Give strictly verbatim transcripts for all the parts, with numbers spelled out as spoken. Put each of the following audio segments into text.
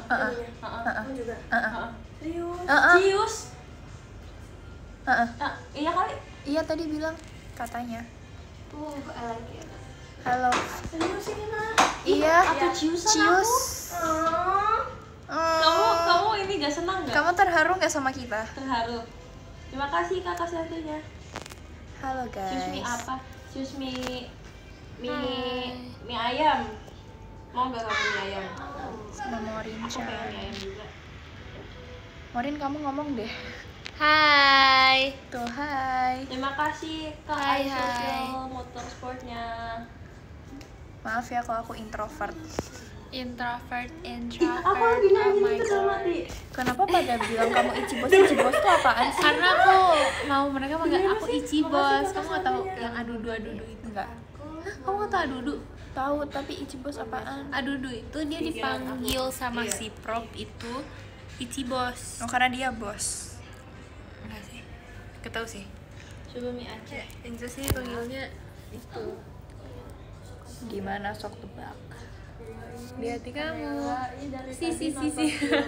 Uh-uh. Uh-uh. Aku juga. Uh-uh. Serius? Uh-uh. Cius. Uh-uh. Uh, iya kali. Iya tadi bilang katanya. Oh, I like it. Halo. Serius ini mah? Iya. Aku ciusan Cius. aku. Oh. Hmm. Kamu kamu ini gak senang gak? Kamu terharu nggak sama kita? Terharu. Terima kasih kakak satunya. Halo guys. Cius mie apa? Cius mie mie Hai. mie ayam. Mau gak kamu mie ayam? Sama Morin. Aku pengen mie ayam juga. Morin kamu ngomong deh. Hai. Tuh hai. Terima kasih Kak Hai, iSocial Motorsportnya. Maaf ya kalau aku introvert. Introvert, Ih, introvert. aku lagi oh nyanyi my itu god. tadi. Kenapa pada bilang kamu Ichibos? Ichibos tuh apaan sih? Karena aku mau mereka manggil Gimana aku sih? Ichi Makasih, Bos. kakak Kamu nggak tahu satunya. yang adudu adudu itu? Enggak. Hah, kamu nggak tahu adudu? Tahu tapi Ichibos apaan? Adudu itu dia dipanggil sama Iya. si prop itu Ichi Bos. Oh karena dia bos. Enggak sih? Ketahu sih. Coba mie Aceh. Enzo sih panggilnya itu. Gimana sok tebak? Di hati kamu. Si Si si si si.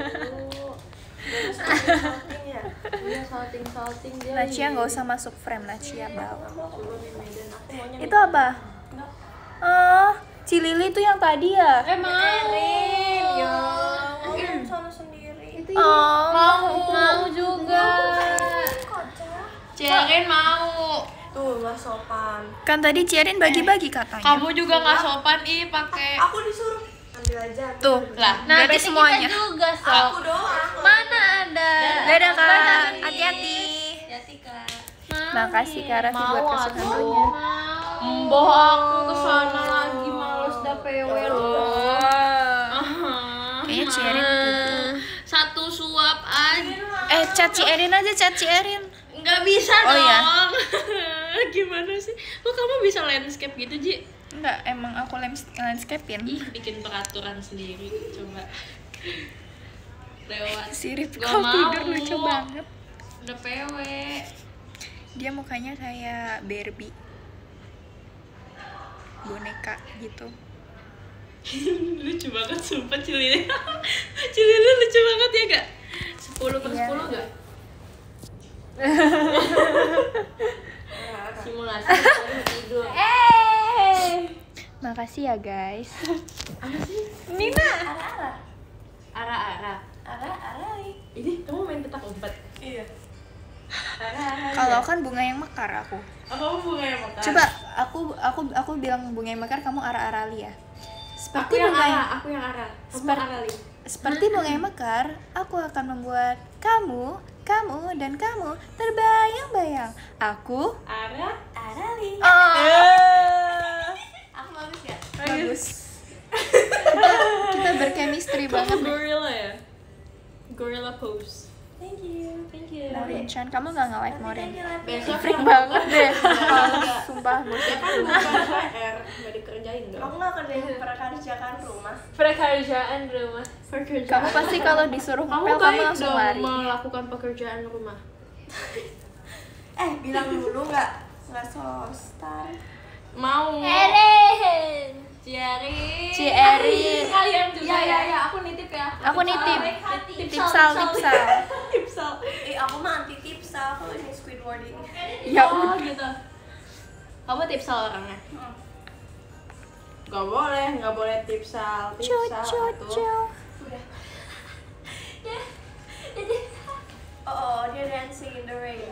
Dia salting salting dia. Nacia nggak usah masuk frame, Nacia bawa. Coba mie Medan. Aku maunya Itu apa? Oh, Cilili itu yang tadi ya? Emang. Ya. Aku sana sendiri. Oh, Mau mau juga. Ciarin mau. Tuh nggak sopan. kan tadi Ciarin bagi-bagi katanya. Kamu juga nggak sopan ih pakai. Aku disuruh ambil aja. Tuh, Lah, nah, berarti berarti semuanya. kita juga sok. Aku doang. Mana ada? Dadah kak, Makasih. hati-hati. Hati kak. Makasih Kak Raffi buat Mau kesukaannya. Mbah aku kesana lagi males dah P W loh. Kayaknya Ciarin gitu. Satu suap aja. Eh, cat Ciarin aja, cat Ciarin. Nggak bisa Oh, dong. iya? Gimana sih? Kok kamu bisa landscape gitu, Ji? Enggak, emang aku lands- landscape-in. Ih, bikin peraturan sendiri. Coba. Lewat. Sirip Gak kau mau. tidur lucu banget. Udah P W. Dia mukanya kayak Barbie. Boneka gitu. Lucu banget sumpah Cilili. Cilili lucu banget ya gak? sepuluh per Iya. sepuluh gak? Simulasi paling tidur. Makasih ya guys. Nina. Ara-ara. Ara-ara. Ara-ara. Ini kamu main petak umpet? Iya. Kalau kan bunga yang mekar aku. Oh, kamu bunga yang makan? Coba aku aku aku bilang bunga yang mekar, kamu ara-arali ya. Aku Seperti yang bunga ara, yang, aku yang ara. Kamu Seper- arali. seperti bunga yang mekar, aku akan membuat kamu, kamu dan kamu terbayang-bayang. Aku Ara. Arali. oh, Aku bagus ya? bagus. kita, kita berchemistry banget. Kamu deh. gorilla ya? Gorilla pose. Thank you. Thank you. Morin Chan, kamu nggak nge-live Morin? Besok Freak banget deh. Sumpah, Ya kan bukan P R, nggak dikerjain dong. Aku nggak kerjain pekerjaan rumah. Pekerjaan rumah. Pekerjaan. kamu pasti kalau disuruh Kamu ngepel kamu baik langsung dong lari. melakukan pekerjaan rumah. Eh bilang dulu nggak nggak sostar. Mau. Erin. Ciarin. Cierin. Kalian juga Ya ya ya. ya aku nitip ya. Aku nitip. Baik hati. Tipsal, tipsal. Tipsal. Eh aku mah anti tipsal kalau ini Squidward ini. Ya Oh, udah. gitu. Kamu tipsal orangnya? Gak boleh, gak boleh tipsal. Cu, Tipsal cu, tuh. cu. Udah. Ya. Jadi. Oh, dia dancing in the rain.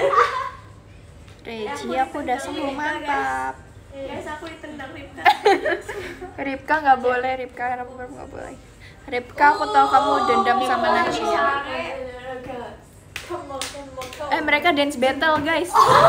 Regi, aku udah sembuh, mantap. Guys, aku ditendang Ripka. Ripka nggak boleh, Ripka kenapa kamu nggak boleh? Ripka, aku tahu kamu dendam sama Nacia. Eh, mereka dance battle, guys.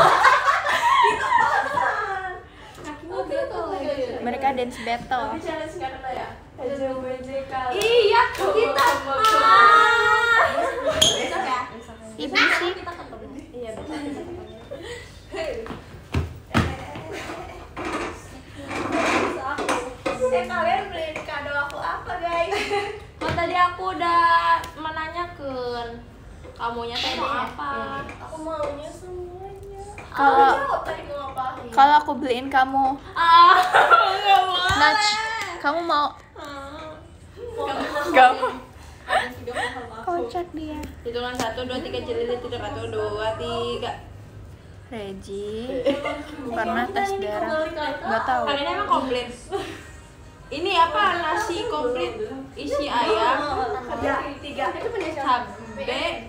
Kakinya betul lagi. Mereka dance battle. Tapi challenge karena ya. Aja kali. Iya, Kita. Ah. Besok ya. Ibu sih. Kita ketemu. Iya, betul. Eh kalian beliin kado aku apa guys? Kan tadi aku udah menanyakan kamunya teh mau apa? Aku maunya semuanya. Kalau- Aku jawab tadi mau apa? Kalau aku beliin kamu, Ah, nggak boleh. Nach, kamu mau? Ah. Mau Gak mau. Kocak dia. Hitungan satu, dua, tiga, Cilili tidur satu, dua, tiga. Regi pernah tes darah, nggak tahu. Kali ini emang komplit. Ini apa, nasi komplit isi ayam, cabe,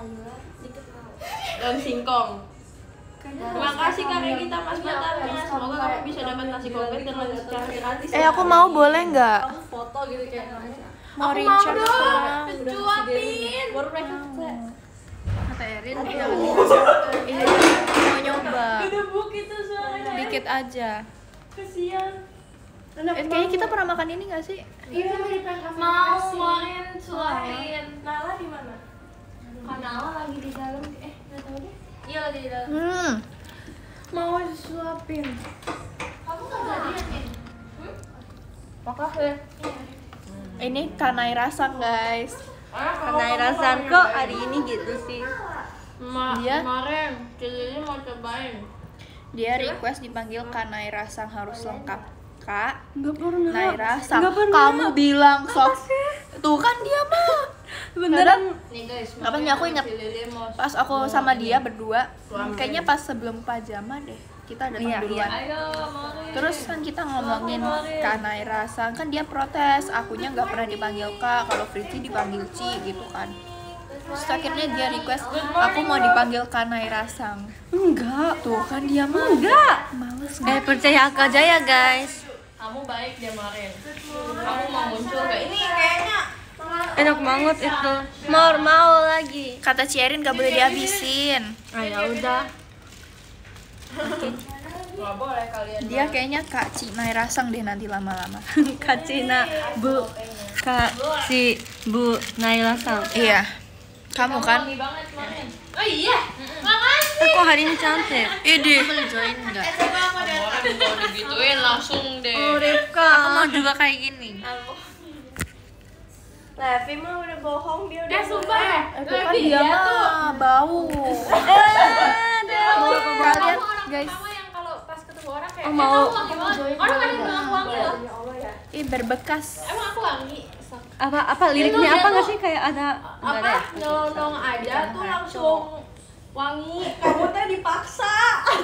dan singkong. Terima kasih Kak Regita Mas Batarnya. Semoga kamu bisa dapat nasi komplit dan lanjut secara gratis. Eh aku mau, boleh nggak? Foto gitu kayak Mau Aku mau Richard dong. pulang. Cuapin. baru mereka Kata Erin iya, mau nyoba Gedebuk itu suaranya. dikit aja. Kesian. Eh, kayaknya kita pernah makan ini nggak sih? Iya, mau Morin suapin. Nala di mana? Kanala lagi di dalam. Eh, nggak tahu deh. Iya lagi di dalam. Hmm. Mau disuapin. Kamu nggak jadian nih? Makasih. Ini kanai rasang guys. Kanai Rasan kok hari ini gitu sih. Ma, Dia- kemarin Cilili mau cobain. Dia request dipanggil kanai rasang harus lengkap. Kak, Enggak pernah. kanai rasang. Nggak pernah. Kamu bilang sok. Tuh kan dia mah. Beneran. Nih guys, Apa nih, aku ingat Cilili mau pas aku sama dia berdua, Suami. kayaknya pas sebelum pajama deh. Kita datang Iya, duluan. Ayo, Morin. Terus kan kita ngomongin kanai rasang, kan dia protes, akunya nggak pernah dipanggil Kak, kalau Fritzi dipanggil Ci gitu kan. Terus akhirnya dia request, aku mau dipanggil kanai rasang. Enggak. Tuh kan dia mah Enggak. males Eh percaya aku aja ya guys. Kamu baik dia Morin. Kamu mau muncul gak? Ini kayaknya Enak banget itu. Mau mau lagi. Kata Cierin gak boleh dihabisin. Ah ya udah. nggak boleh kalian. Dia kayaknya Kak Cinai rasang deh nanti lama-lama. Kak Cina, Bu, Kak Si, Bu Naila Sang. Iya. Kamu kan? Wangi banget Morin. Oh iya. Makasih. Aku hari ini cantik. Ide. Boleh join enggak? Morin mau digituin langsung deh. Oh Rifka. Aku mau juga kayak gini. Levi mah udah bohong, dia udah Eh sumpah ya. Itu kan dia mah bau. Kalian guys, Kamu yang kalau pas ketemu orang kayak Oh, eh, mau. kamu wangi banget. Orang kan bilang aku wangi loh. ih berbekas. Emang aku wangi. Apa apa liriknya apa nggak sih kayak ada nggak ada Apa? ya? Nyelonong aja tuh langsung wangi. Kamu teh dipaksa.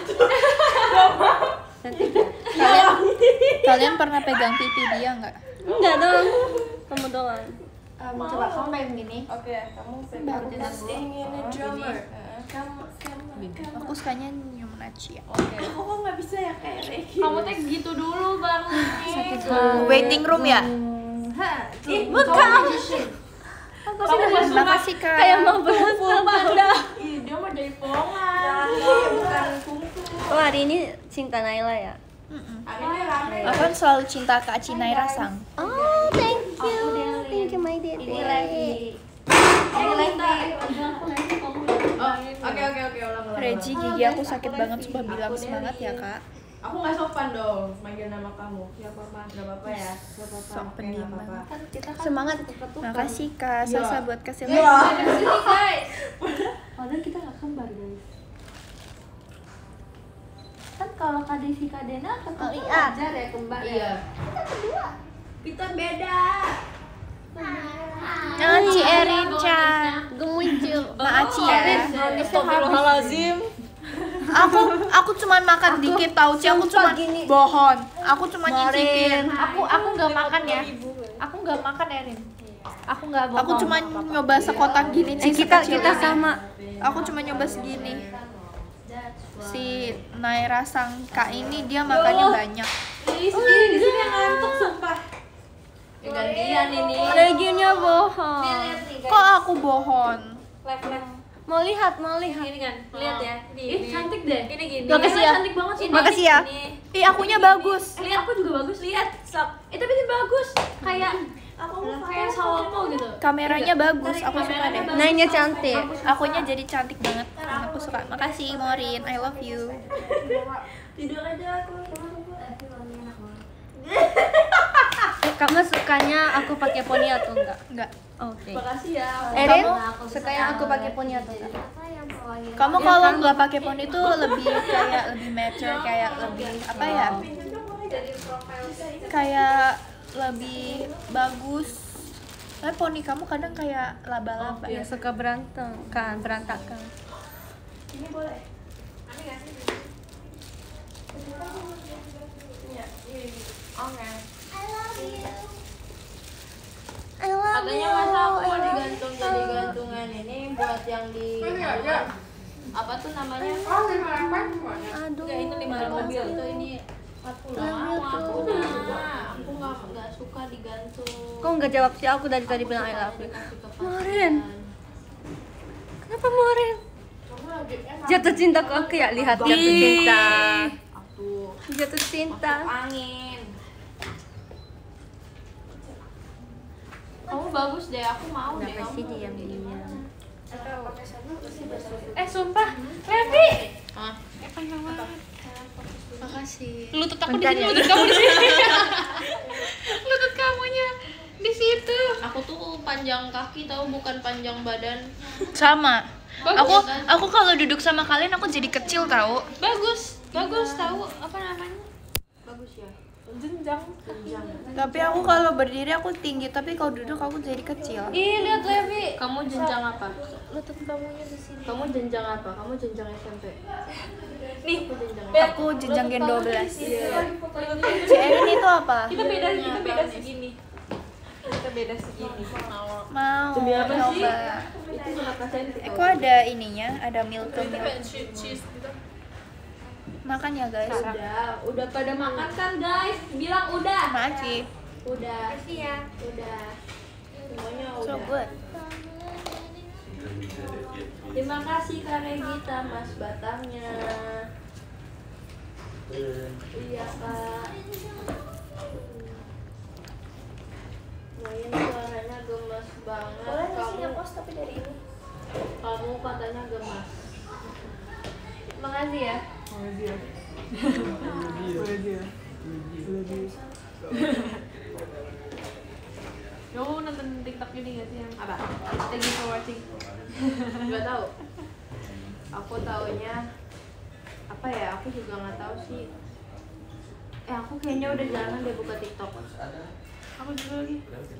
Kalian kalian pernah pegang pipi dia nggak? Enggak dong. Kamu doang. coba kamu main gini. Oke, kamu Bagus. ingin drummer. Kamu kamu Aku sukanya nyium Nacia. aku kok nggak bisa ya kayak Regi. Kamu teh gitu dulu baru nih. Waiting room ya? Ih, bukan. Kamu gak suka Makasih Kak. Kayak mau berhasil panda. Ih, dia mah jadi pongan. bukan kungfu. Oh hari ini cinta Naila ya? Hari ini rame. Aku kan selalu cinta Kak Cinai rasang. Oh thank you, thank you my dear. Ini lagi. Ini lagi. Oh, oke oke oke ulang ulang. Regi, gigi aku sakit banget, coba bilang semangat ya Kak. Aku nggak sopan dong manggil nama kamu. Gak apa-apa. Gak apa-apa ya. Gak apa-apa. Sok Oke, pendiam nggak apa-apa. Kan kita kan Semangat. Makasih Kak Sasa buat kasih Iya. like. Sini guys. padahal kita nggak kembar guys. Kan kalau Kak Desi Kak Dena ketemu Oh, iya. ajar ya kembar ya. Iya. Kita beda. Nah, Ci Erin Chan. Gemuncul. Maaci ya. Astagfirullahalazim. Aku aku cuman makan dikit tau Ci, aku sumpah cuma gini. bohong. Aku cuma nyicipin. Aku aku nggak makan ya. Aku nggak makan Erin. Aku nggak bohong. Aku cuma nyoba sekotak gini Ci. Eh kita sekecil kita ini. sama. Aku cuma nyoba segini. Si Naira sang Kak ini dia makannya banyak. Ih, sendiri di sini yang ngantuk sumpah. Ya, gantian ini. Reginya bohong. Kok aku bohong? Live live. Mau lihat, mau lihat. Gini kan, lihat ya. Ih, cantik deh. Ini gini. Makasih ya. Cantik banget sih. Makasih ya. Ih, akunya bagus. Lihat aku juga bagus. Lihat, stop. Eh, tapi ini bagus. Kayak aku kayak sawako gitu. Kameranya bagus, aku suka deh. Nanya cantik. Akunya jadi cantik banget. Aku suka. Makasih Morin, I love you. Tidur aja aku. Eh, kamu sukanya aku pakai poni atau enggak? Enggak. Oke. Makasih ya. Erin, Kamu- sukanya aku pakai poni atau enggak? Kamu kalau nggak pakai poni tuh lebih kayak lebih mature, kayak lebih apa ya? Kayak lebih bagus. Tapi poni kamu kadang kayak laba-laba. Ya suka berantem kan, berantakan. Ini boleh. Aneh nggak sih? Iya, iya gitu. Oke. Katanya masa aku mau digantung jadi gantungan ini buat yang di apa tuh namanya? Aduh. Enggak, itu lima puluh mobil itu ini empat puluh. Mau aku udah. Aku nggak nggak suka digantung. Kok nggak jawab sih, aku dari tadi bilang I love you. Dikasih ke Morin. pasangan. Kenapa Morin? Jatuh cinta ke aku ya, lihat jatuh cinta. Aku Jatuh cinta. masuk angin. Kamu bagus deh, aku mau deh. Kenapa sih Kamu diam-diam? Eh sumpah, Levi. Hah? Eh panjang banget. Makasih. Lutut aku di Bentar sini, ya. lutut kamu di sini. Lutut kamunya di situ. Aku tuh panjang kaki tahu, bukan panjang badan. Sama. Bagus, Aku kan? aku kalau duduk sama kalian aku jadi kecil tahu. Bagus, bagus tahu apa namanya? Bagus ya. Jenjang. Jenjang. Tapi aku kalau berdiri aku tinggi, tapi kalau duduk aku jadi kecil. Ih, lihat Levi. Kamu jenjang apa? Lutut kamunya di sini. Kamu jenjang apa? Kamu jenjang S M P. Nih, Aku jenjang. Aku jenjang gen dua belas. Iya. C Erin itu apa? kita beda kita beda segini. Kita beda segini. Mau Demi apa sih? coba. Itu berapa senti? Aku ada ininya, ada milk milk. Cheese gitu. Makan ya guys. Udah, udah pada makan kan guys? Bilang udah. Makasih. Udah. Iya. Udah. Semuanya So udah. good. Terima kasih Kak Regita, Mas Batangnya. Iya Kak. Lumayan suaranya gemes banget. Boleh nggak sih Kamu, ngepost tapi dari ini? kamu katanya gemes. Makasih ya. Kamu nonton TikTok ini nggak sih yang Apa? Thank you for watching? Nggak tahu. Aku taunya apa ya? Aku juga nggak tahu sih. Eh aku kayaknya udah jangan deh buka TikTok. Aku juga lagi.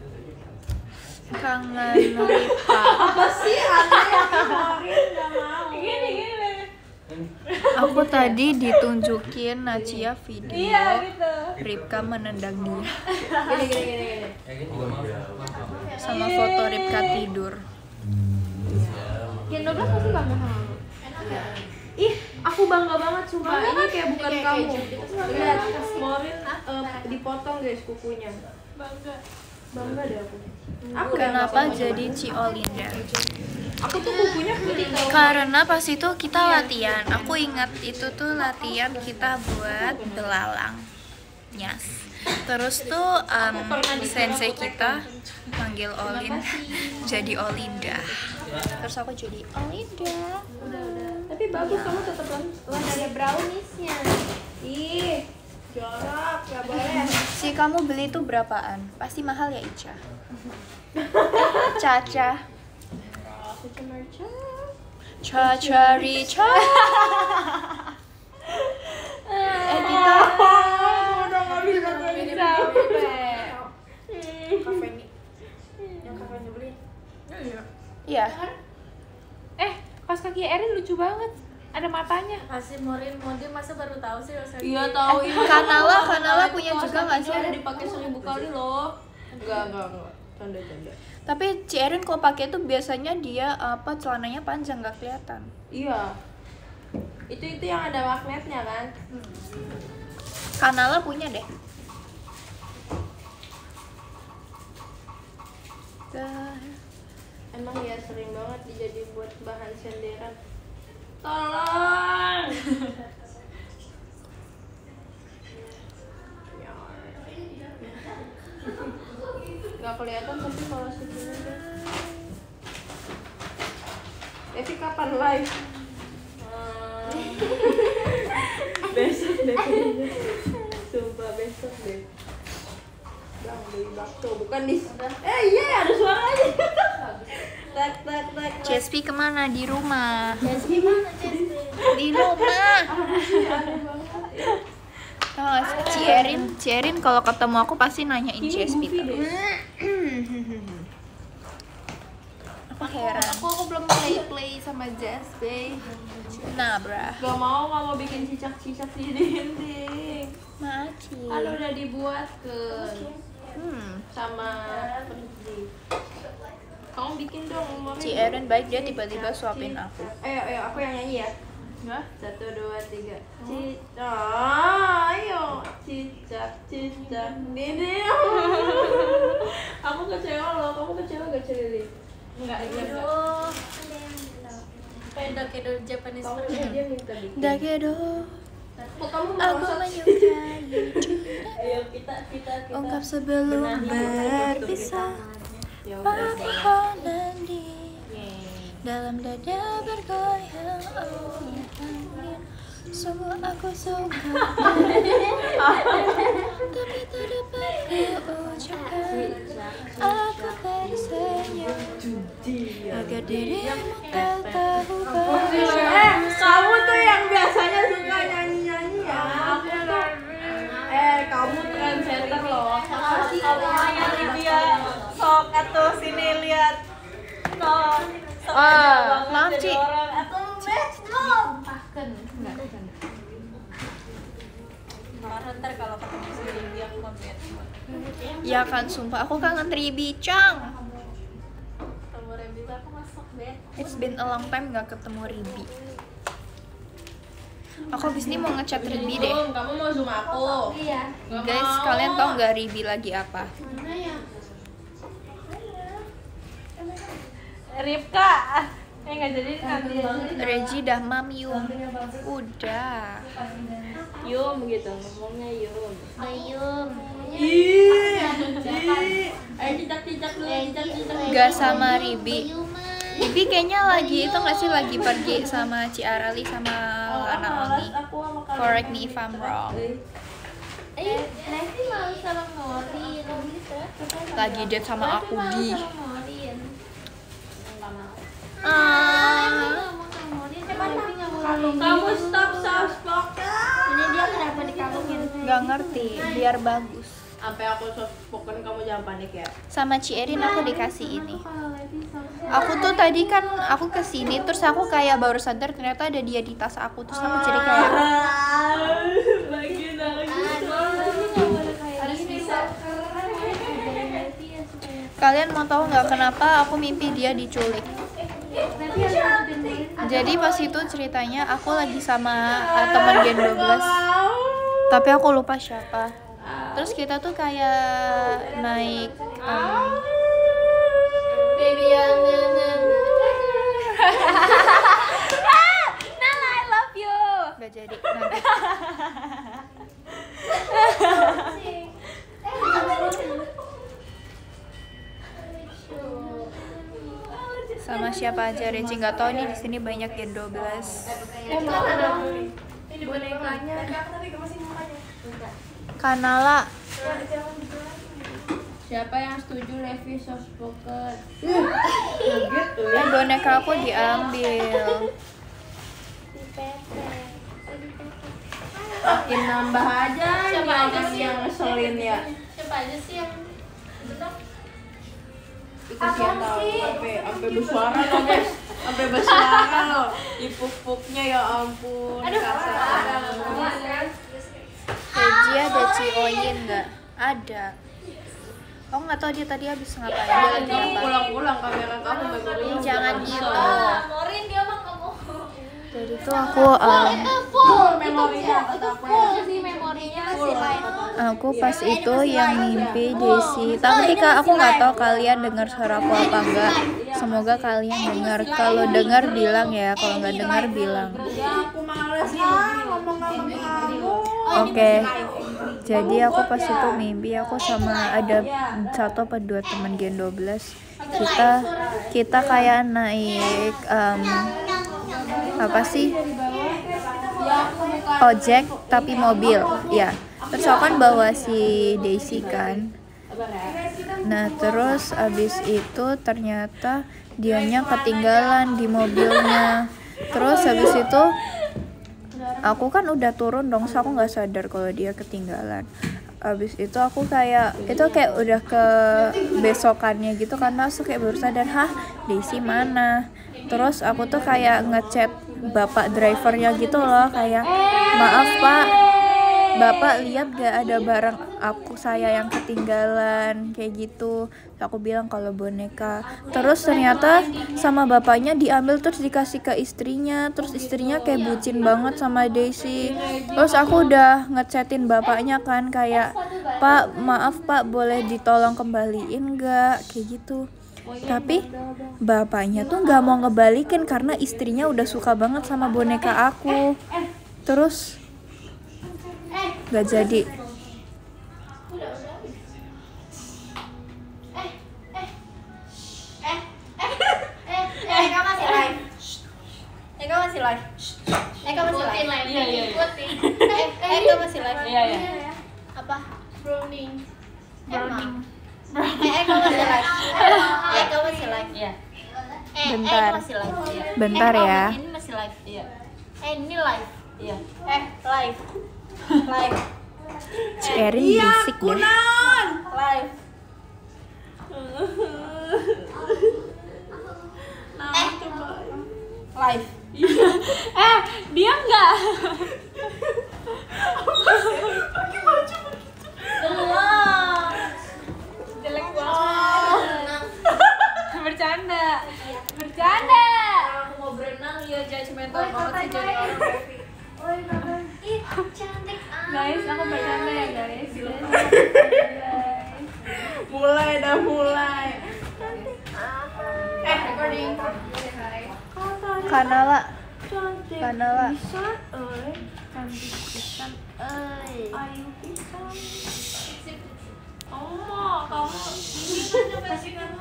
Kangen Ripka. Apa sih aneh yang kemarin nggak mau? Gini gini. Aku tadi ditunjukin Nacia video Iya gitu. Ripka menendang dia Gini gini gini gini. sama foto Ripka tidur. Gen dua belas pasti bangga sama aku. Ih, aku bangga banget sumpah. Ini kayak bukan kamu. Lihat, Morin eh, dipotong guys kukunya. Bangga. Bangga deh aku. Aku Kenapa jadi Ci Olinda? Aku tuh kukunya putih tau. Karena pas itu kita latihan. Aku ingat itu tuh latihan kita buat belalang. Yes. Terus tuh um, sensei kita manggil Olin jadi Olinda. Terus aku jadi Olinda. Tapi bagus kamu tetap lah ada browniesnya. Ih, jorok, nggak boleh. Si kamu beli itu berapaan? Pasti mahal ya Ica? Caca. Cucu merca. Caca Rica. Eh Tita. Udah nggak bisa Kafe ini. Yang kafe beli. Iya. Eh, kaos kaki Erin lucu banget. Ada matanya. Masih Morin mode masa baru tahu sih rasanya. Iya tahu ini. Kanala, Kanala punya Kaos juga nggak sih? kakinya udah dipakai seribu kali loh. Enggak enggak enggak. Canda canda. Tapi Ci Erin kalau pakai tuh biasanya dia apa celananya panjang nggak kelihatan. Iya. Itu itu yang ada magnetnya kan? Kanala punya deh. Emang ya sering banget dijadiin buat bahan senderan. Tolong. Gak kelihatan tapi kalau segini deh. Evi kapan live? Hmm. Besok deh kayaknya. Sumpah besok deh. Bang beli bakso bukan di. Eh iya ada suaranya. Tak tak tak. C S P kemana? Di rumah. Gimana Jess? Di rumah. Aneh banget. Tau gak sih, Ci Erin, Ci Erin kalau ketemu aku pasti nanyain C S P terus. Aku heran. Aku aku belum play play sama Jazz, babe. Nah, bra. Gak mau, gak mau bikin cicak-cicak di dinding. Mati. Kalau udah dibuat ke Hmm. sama Fritzi. Kamu bikin dong, Morin. Ci Erin baik, dia tiba-tiba suapin aku. Ayo, ayo, aku yang nyanyi ya. Hah? Satu, dua, tiga. Cicak, ah, ayo. Cicak, cicak, dinding. Aku kecewa loh, kamu kecewa gak Cilili? Enggak, enggak. Aduh. Kayak dakedo Japanese Kamu version. dia minta bikin. Dakedo, Kok kamu mau aku masak? menyukai Ayo kita kita kita. ungkap sebelum benahi kostum berpisah. kita. Ya udah. Permohonan di Yeay. dalam dada bergoyang, oh angin. Semua aku suka, tapi tak dapat kuucapkan. Aku tersenyum agar dirimu tak tahu bahwa Eh, kamu tuh yang biasanya suka nyanyi-nyanyi ya. Aku tuh eh kamu trendsetter loh. Kalau nyanyi dia sok atuh sini lihat. Sok. Sok Ah, aja banget maaf, jadi Ci. orang. Aku match lo. Ntar kalau ketemu sendiri dia aku komen. ya kan, sumpah aku kangen Ribi Chang. Ketemu Rebita aku masuk bed. It's been a long time gak ketemu Ribi. Aku abis ini mau ngechat Ribi deh. Zoom, kamu mau zoom aku? Iya. Guys, kalian tau gak Ribi lagi apa? Mana ya? Ripka. Eh enggak jadi nanti. Regi dah mam Yum. Udah. Yum gitu, ngomongnya Yum. Ayum. Ih, ih. Ayo cicak-cicak dulu, cicak-cicak. Gak sama Ribi. Ribi kayaknya lagi itu gak sih lagi pergi sama Ci Arali sama Lana Oni. Aku sama kalian. Correct me if I'm wrong. Eh, nanti mau sama Morin. Lagi date sama aku di. Sama Morin. Ah, Ngomong sama Morin, tapi nggak boleh. Kamu stop soft spoken. Ini dia kenapa dikalungin? gak ngerti. Biar bagus. Sampai aku soft spoken kamu jangan panik ya. Sama Ci Erin aku dikasih ini. Aku tuh tadi kan aku kesini terus aku kayak baru sadar ternyata ada dia di tas aku, terus aku jadi kayak Bagian lagi. Harus bisa. kalian mau tahu nggak kenapa aku mimpi dia diculik? Jadi pas itu ceritanya aku lagi sama uh, teman Gen dua belas, tapi aku lupa siapa. Terus kita tuh kayak naik um, Baby yang Nala, I love you. nggak jadi nanti. Sama siapa aja Reci nggak tahu nih, di sini banyak Gen dua belas. Ini bonekanya. Kanala. Siapa yang setuju review soft spoken? Eh, boneka aku diambil. Makin nambah aja Siapa nih aja orang sih? yang ngeselin ya. Siapa aja sih yang benar? Kasihan tau, sampai sampai bersuara loh guys, sampai bersuara loh. Ipuk-puknya ya ampun. Kasar. Reji ada Cioyin nggak? Ada. Kamu nggak tahu dia tadi habis ngapain? Dia lagi Kamu apa? pulang-pulang kamera kamu memorinya. Jangan udah gitu. kosong. Morin dia mah kamu. Jadi tuh aku um, Full memorinya kata aku ya. Full sih memorinya masih lain. aku pas itu yang mimpi Desi. Tapi kak aku nggak tahu kalian dengar suara aku apa enggak. Semoga kalian dengar. Kalau dengar bilang ya. Kalau nggak dengar bilang. Ya aku males ah ngomong sama kamu. Oke. Jadi aku pas itu mimpi aku sama ada satu apa dua teman Gen dua belas. Kita kita kayak naik um, apa sih? Ojek tapi mobil, ya. Terus aku kan bawa si Daisy kan. Nah terus abis itu ternyata dianya ketinggalan di mobilnya. Terus habis itu aku kan udah turun dong, so aku nggak sadar kalau dia ketinggalan. abis itu aku kayak itu kayak udah ke besokannya gitu karena aku kayak baru sadar, hah Daisy mana. Terus aku tuh kayak ngechat bapak drivernya gitu loh, kayak maaf pak, bapak lihat gak ada barang aku saya yang ketinggalan kayak gitu. Aku bilang kalau boneka. Terus ternyata sama bapaknya diambil terus dikasih ke istrinya. Terus istrinya kayak bucin banget sama Daisy. Terus aku udah ngechatin bapaknya kan kayak, pak maaf pak boleh ditolong kembaliin gak kayak gitu. Tapi bapaknya tuh gak mau ngebalikin karena istrinya udah suka banget sama boneka aku. Terus gak jadi. Eka masih live. Eka masih live. Eka masih live. Iya iya. Eka masih live. Iya iya. Apa? Browning. Browning. Eh, Eka masih live. Eka masih live. Iya. Eh, Bentar. Eka masih live. Bentar Eh, ya. Ini masih live. Iya. Eh, ini live. Iya. Eh, live. Live. Si Erin berisik deh. Live. Eh, live. Eh, dia enggak. Belum. Jelek banget. Bercanda. Bercanda. Aku mau berenang ya judgmental banget sih jadi orang. Ih, cantik amat. Guys, aku bercanda ya guys. Mulai dah mulai. Eh, recording. Kanala. Kanala. Oh, kamu ini kan coba sih kamu.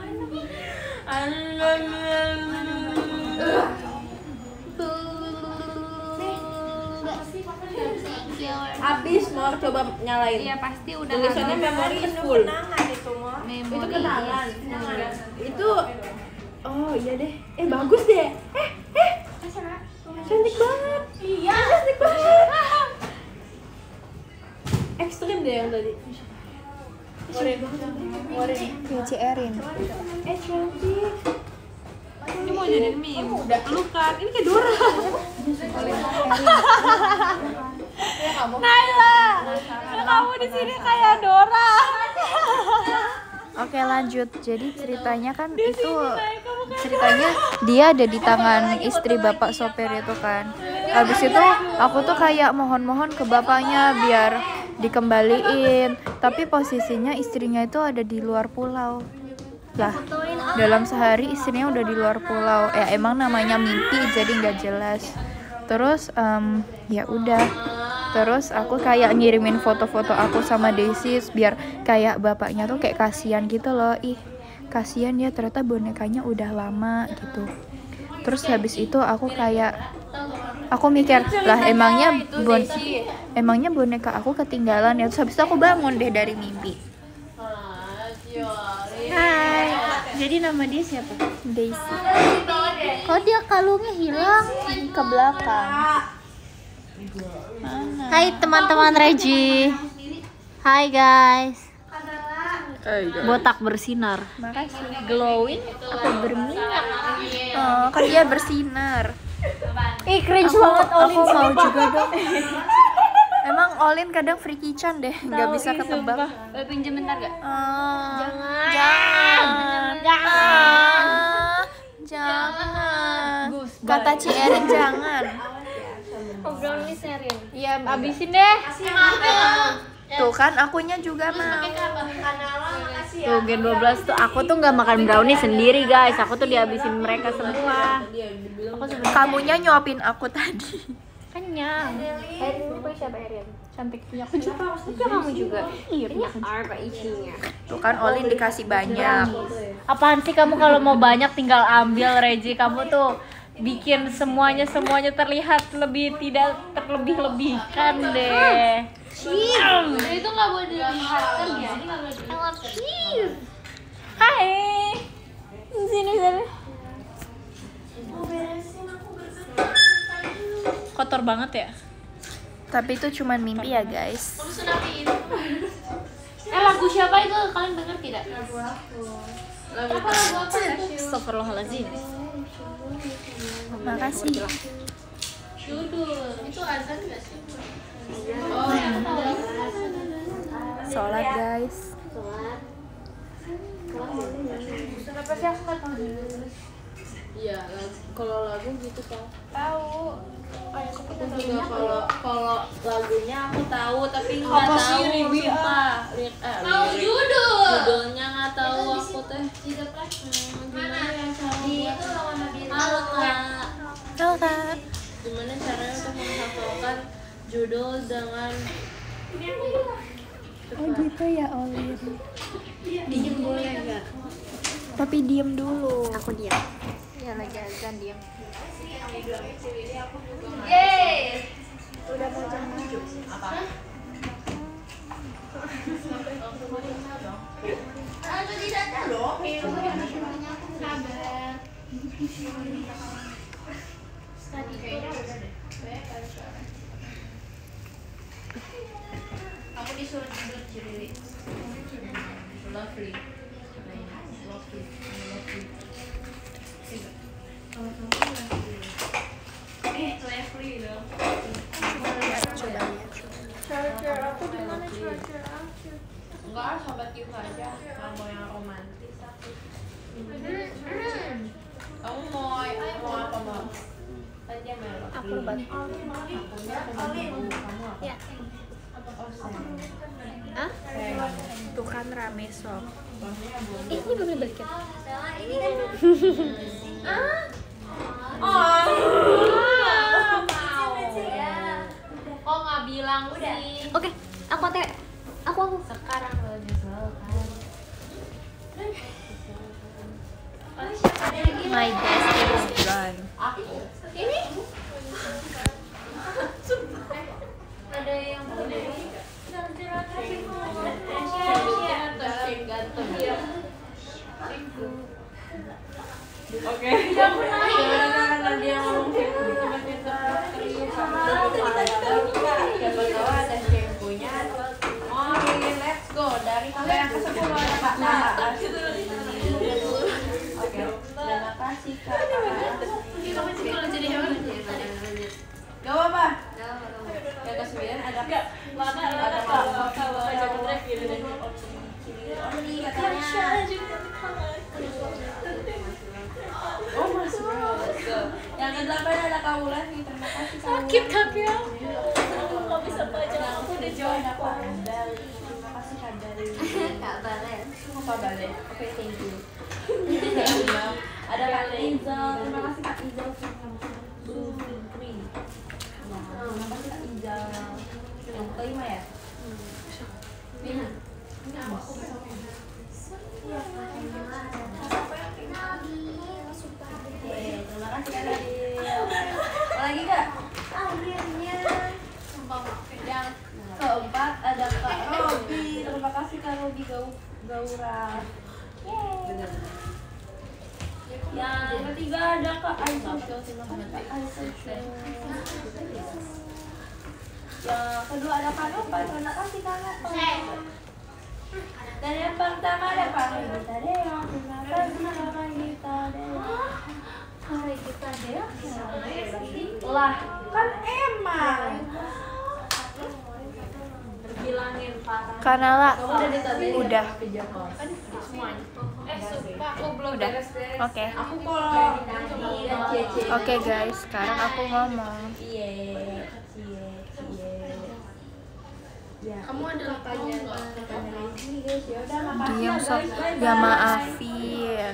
Abis mau coba nyalain. Iya pasti udah Tulisannya habis. memory is full. Kenangan itu mah. Itu kenangan. Itu oh iya deh. Eh bagus deh. Eh eh. Cantik banget. Iya. Cantik banget. Ekstrim deh yang tadi. Ya si Erin. Eh cantik. Ini mau jadi meme. Udah pelukan. Ini kayak Dora. Naila. Kamu di sini kayak Dora. Oke lanjut. Jadi ceritanya kan itu ceritanya dia ada di tangan istri bapak sopir itu kan. Habis itu aku tuh kayak mohon-mohon ke bapaknya biar dikembaliin. Tapi posisinya istrinya itu ada di luar pulau. Lah, dalam sehari istrinya udah di luar pulau. Ya emang namanya mimpi jadi nggak jelas. Terus um, ya udah. Terus aku kayak ngirimin foto-foto aku sama Daisy biar kayak bapaknya tuh kayak kasihan gitu loh. Ih, kasihan ya ternyata bonekanya udah lama gitu. Terus habis itu aku kayak aku mikir, lah emangnya bon emangnya boneka aku ketinggalan ya. Terus habis itu aku bangun deh dari mimpi. Hai. Jadi nama dia siapa? Daisy Kok dia kalungnya hilang? ke belakang. Hai teman-teman Regi. Hai guys. Botak bersinar. Makasih. Glowing atau berminyak? Oh, kan dia bersinar. Ih cringe Aku, banget Olin. aku mau juga dong. Emang Olin kadang freaky chan deh, nggak bisa ketebak. Boleh pinjam bentar gak? Oh, Jangan. jangan, jangan, jangan. Kata Ci Erin jangan. Obrolan ini serin. Iya, Abisin deh. tuh kan akunya juga mau. Tuh Gen dua belas tuh aku tuh nggak makan brownie sendiri guys. Aku tuh dihabisin mereka semua. Aku sebenarnya Kamunya nyuapin aku tadi. kenyang. Erin itu siapa Erin? Cantik punya aku juga. Itu kamu juga. Iya punya apa isinya? Tuh kan Olin dikasih banyak. Apaan sih kamu kalau mau banyak tinggal ambil Regi. Kamu tuh bikin semuanya semuanya terlihat lebih tidak terlebih-lebihkan deh. Itu nggak boleh dilihatkan ya. Ini nggak boleh dilihatkan. Hai. Sini sini. Kotor banget ya. Tapi itu cuman mimpi ya guys. Terus rapiin. Eh lagu siapa itu kalian dengar tidak? Lagu aku. Lagu Apa lagu apa? Astagfirullahaladzim. Makasih. Judul. Itu azan nggak sih? Oh, Sholat guys. Kenapa sih aku nggak tahu dulu? iya. lagu- Kalau lagu gitu kan. Tahu. Kayak aku Aku juga kalau kalau lagunya aku tahu tapi nggak Apa sih, tahu Ribi? sumpah. Lirik, eh, Tahu lirik. judul. Judulnya nggak tahu aku teh. Di depan. Hmm, Mana? Gimana ya cara Di buat- itu warna biru. Halo kak. Halo kak. Gimana caranya untuk menghafalkan judul dengan Oh gitu ya Olir. Diem boleh nggak? Tapi diem dulu. Aku diam. Ya lagi azan diem. Yeay. Udah mau jam tujuh. Aku tidak tahu loh. Kabar. Tadi kayaknya udah deh. Kamu disuruh tidur Cirili. lovely. Lovely. Eh, Lovely dong. Coba lihat. Charger aku di mana charger aku? Enggak, sobat Q aja. Nggak mau yang romantis aku. Kamu mau mau apa mau? Tadi yang merah. Aku lebat. Akunya kamu kamu apa? Ya. Oh, sayang. Hah? Sayang. Tuh kan rame sob. Bangnya belum. Eh, ini belum balik ya? Ini kan. Kok nggak bilang sih? Oke, aku O T W. Aku aku. Sekarang lo nyesel kan? My bestie is gone. Ini. Ada yang boleh. Oke. Karena dia ngomong tiba-tiba serius sama siapa tahu ada shampoo-nya. Oh, let's go dari sampai yang ke sepuluh ada Kak. Oke. Terima kasih Kak. Kalau jadi hewan. Gak apa-apa. Yang ke sembilan ada Kak. Ada Kak. Kalau Oni katanya. Oh mas bro, let's go. Yang ke delapan ada Kak Wulan nih, terima kasih Kak Wulan. Sakit kaki aku. Nggak bisa baca. Aku udah jauh. Ada Kak Dali, terima kasih Kak Dali. Kak Balen. Oh, Kak Bale, oke thank you. Ada Kak Izal, terima kasih Kak Izal. Blue green. Ya, terima kasih Kak Izal. Yang kelima ya? Lima. Oke, terima kasih Kak Dali. Apa lagi Kak? Yang keempat ada Kak Robi. Terima kasih Kak Robi Gau Gaura. Yeay. Yang ketiga ada Kak Aisyah. Terima kasih Kak Aisyah. Yang kedua ada Kak Nopal. Terima kasih Kak Nopal. Dan yang pertama ada Pak Gita Deo. Terima kasih Pak Gita Deo. Hai Gita Deo. Lah, kan emang. Terbilangin parah. Kanala Udah ditanya udah. Semuanya. Eh, sumpah aku belum Udah. beres-beres. Oke. Aku kalau iya cie Oke guys, sekarang aku ngomong. Iya, cie cie. Ya. Kamu ada lapanya nggak? Ini guys, ya udah makasih Diam ya sob. guys. Bye Ya bye. maafin.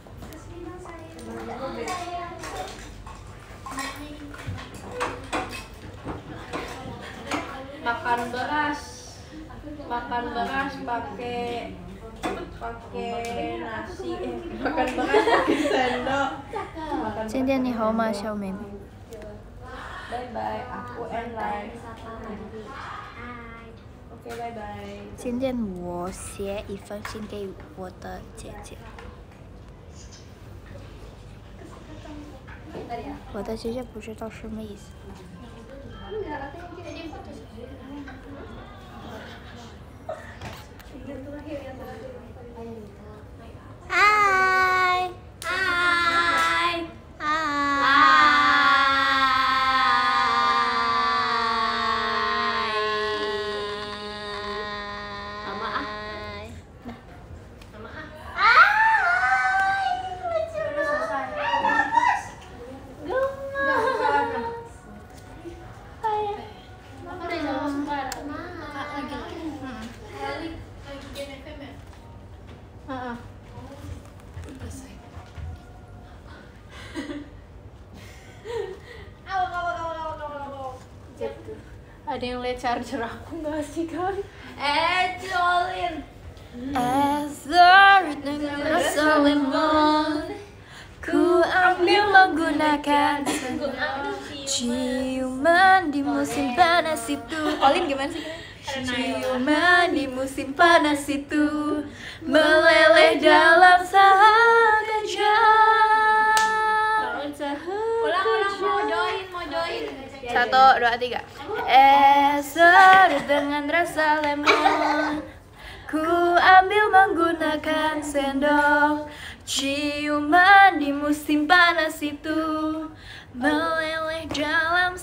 Makan beras. Makan beras pakai pakai nasi eh makan beras pakai sendok. Makan 今天你好吗，小妹妹？ Bye bye, aku end live. Oke, bye bye. 今天我写一封信给我的姐姐。我的姐姐不知道什么意思。 Hai. Hai. Sama ah. Sama ah. Ada yang lihat charger aku nggak sih guys? Eh, Jolin. Azar dengan rasa lemon, ku ambil menggunakan ciuman di musim panas itu. Olin gimana sih? Ciuman di musim panas itu meleleh dalam sekejap. Ulang-ulang mau join, mau join. Satu, dua, tiga. Azar dengan rasa lemon, ku ambil menggunakan sendok, ciuman di musim panas itu meleleh dalam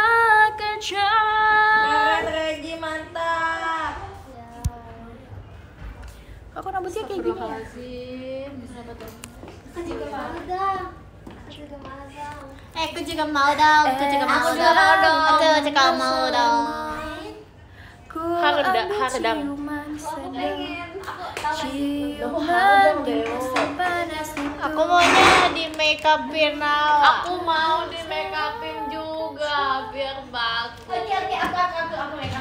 sekejap. Regi mantap. Aku rambutnya kayak gini ya? Eh, aku juga mau dong. Aku juga mau dong. Aku juga mau dong. Ku Harda- ambil hardang. ciuman sendok, ciuman di musim panas itu. Aku maunya di make upin Nala. Aku mau di make upin juga biar bagus. Oke, oke, aku aku aku aku make up.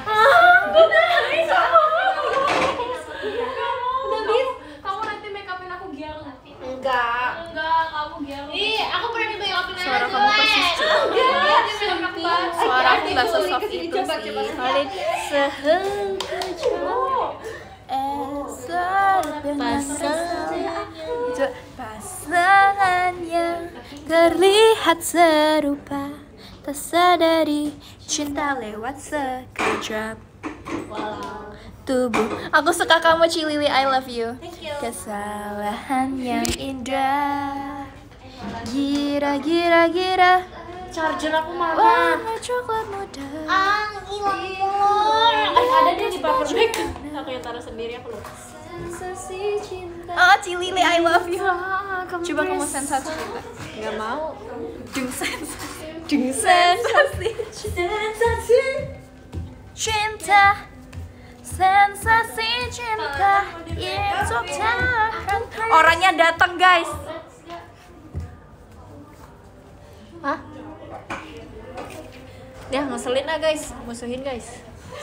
Udah bis, kamu nanti make upin aku giang. Enggak. Enggak, kamu giang. Ih, aku pernah di make upin aja. Suara kamu persis Cuk. Enggak, di make upin aku banget. Suara aku gak sesoft itu Coba, sih. coba. Olin sehengkajap esar dengan rasa pasangan yang terlihat serupa, tak sadari cinta lewat sekejap tubuh. Aku suka kamu Cilili, I love you. Kesalahan yang indah, gira gira gira, Charger aku mana? warna coklat muda. Ah, hilang telur. Eh, ada dia di paper bag. Aku yang taruh sendiri aku lupa. Sensasi cinta. Oh, Cilili, I love you. Coba kamu sensasi cinta. Nggak mau. Dung sensasi. Dung sensasi. Sensasi cinta. Sensasi cinta itu takkan. Orangnya datang, guys. Hah? Dia ngeselin ah guys, musuhin guys.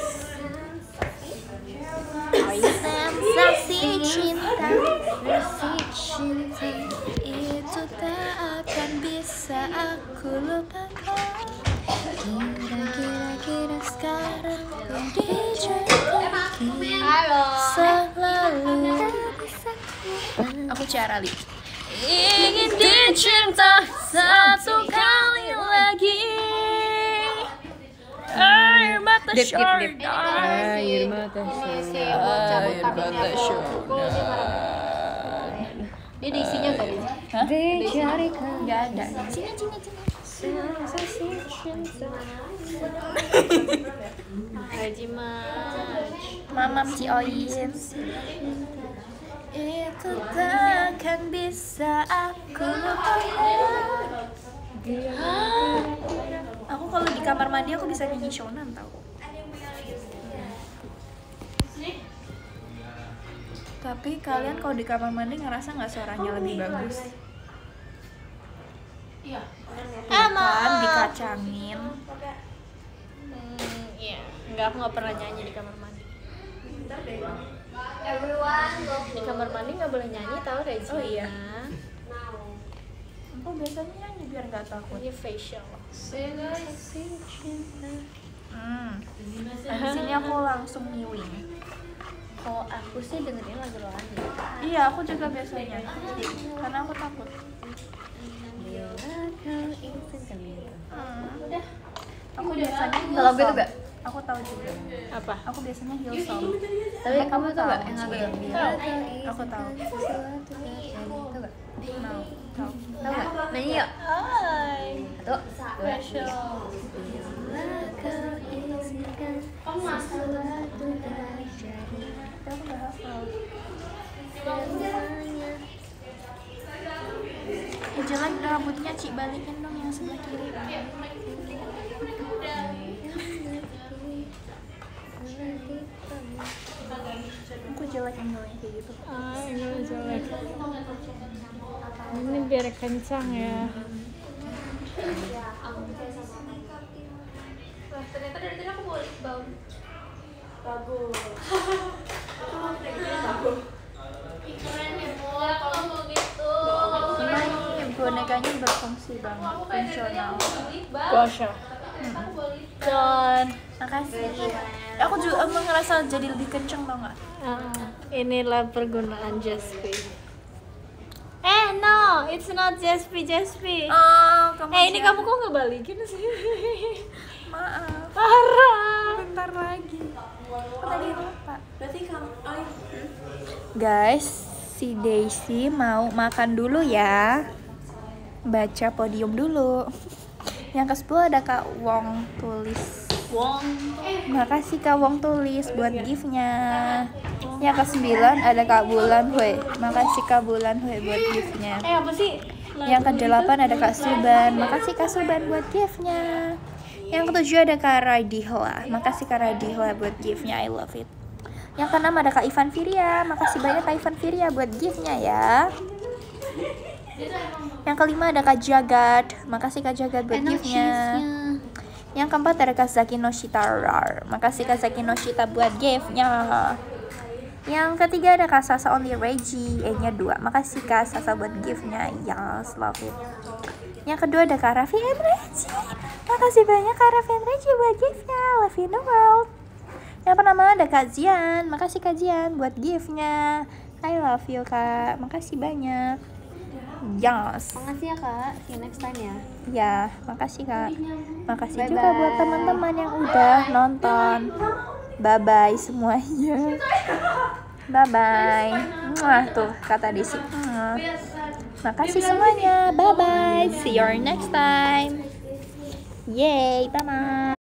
Sensasi cinta, sensasi cinta itu tak akan bisa aku lupakan. Kira-kira sekarang yang dijanjikan selalu aku Ciara Li. Ingin dicinta satu kali lagi. Air mata syurga. Air mata Air mata syurga. Dia ada isinya gak dia? Hah? Gak ada. Sini, sini, sini. Haji Maj. Mamam si Oyin. Itu takkan bisa aku lupakan. Aku kalau di kamar mandi aku bisa nyanyi shonan tau. Tapi kalian kalau di kamar mandi ngerasa nggak suaranya lebih bagus? Iya. Kan dikacangin. Hmm, iya. Enggak, aku nggak pernah nyanyi di kamar mandi. Everyone go. Di kamar mandi nggak boleh nyanyi, tahu Regina? Oh iya. Aku biasanya nyanyi biar nggak takut. Ini facial. Hmm. Di sini aku langsung miwing. Kalau aku sih dengerin lagu Lani. Iya, aku juga biasanya. Karena aku takut. Hmm. Aku biasanya Kalau gue tuh gak Aku tahu juga. Apa? Aku biasanya Hillsong. Tapi kamu tuh nggak yang Cil. ngambil Tahu. Aku tahu. sesuatu terjadi. Tahu nggak? Mau. Tahu. Tahu nggak? Nyanyi yuk. Hai. Satu, dua, tiga. Bila kau izinkan sesuatu terjadi, Tapi aku nggak hafal. semuanya. Eh, jelek rambutnya Ci, balikin dong yang sebelah kiri. Aku jelek angle-nya kayak gitu. Ah, ini jelek. Ini biar kencang ya. Wah, ternyata dari tadi aku bawa lip balm. Ih, keren ya, Mul. Kalau mau gitu. Ini bonekanya berfungsi banget, fungsional. Lip balm. Gosha. Aku bawa lip John. Makasih. Aku juga emang ngerasa jadi lebih kenceng tau nggak? Ah, inilah pergunaan Jaspi. Eh no, it's not Jaspi, Jaspi. Oh, kamu Eh ini siap. kamu kok nggak balikin sih? Maaf, Parah. bentar lagi. Aku tadi lupa. Berarti kamu. Guys, si Daisy mau makan dulu ya. Baca podium dulu. Yang ke sepuluh ada Kak Wong tulis. Wong. Makasih Kak Wong tulis buat gift-nya. Yang ke sembilan ada Kak Bulan Hui. Makasih Kak Bulan Hui buat gift-nya. Eh apa sih? Yang ke delapan ada Kak Suban. Makasih Kak Suban buat gift-nya. Yang ke tujuh ada Kak Radihla. Makasih Kak Radihla buat gift-nya. I love it. Yang ke enam ada Kak Ivan Firia. Makasih banyak Kak Ivan Firia buat gift-nya ya. Yang kelima ada Kak Jagat. Makasih Kak Jagat buat Enak gift-nya. cheese-nya. Yang keempat ada Kak Zaki Noshitarar. Makasih Kak Zaki Noshita buat gift-nya. Yang ketiga ada Kak Sasa Only Reggie, E-nya dua. Makasih Kak Sasa buat gift-nya. Yes, love it. Yang kedua ada Kak Raffi and Reggie. Makasih banyak Kak Raffi and Reggie buat gift-nya. Love in the world. Yang pertama ada Kak Zian. Makasih Kak Zian buat gift-nya. I love you Kak. Makasih banyak. Yes. Makasih ya kak, see you next time ya. Ya, makasih Kak. Makasih Bye-bye. juga buat teman-teman yang udah nonton. Bye bye semuanya. Bye bye. Wah tuh kata Desi. Mwah. Makasih semuanya. Bye bye. See you next time. Yay, bye bye.